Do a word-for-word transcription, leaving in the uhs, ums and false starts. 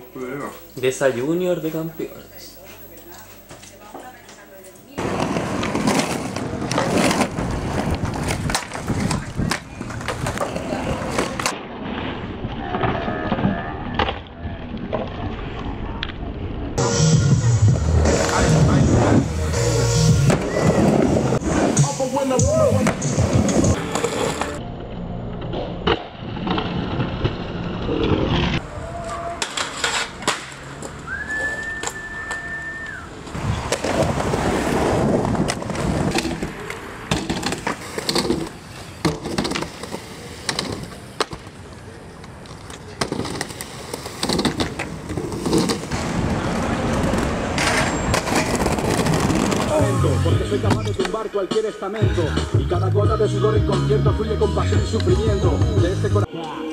De esa Junior de campeones. Porque soy capaz de tumbar cualquier estamento y cada gota de sudor en concierto fluye con pasión y sufrimiento de este corazón.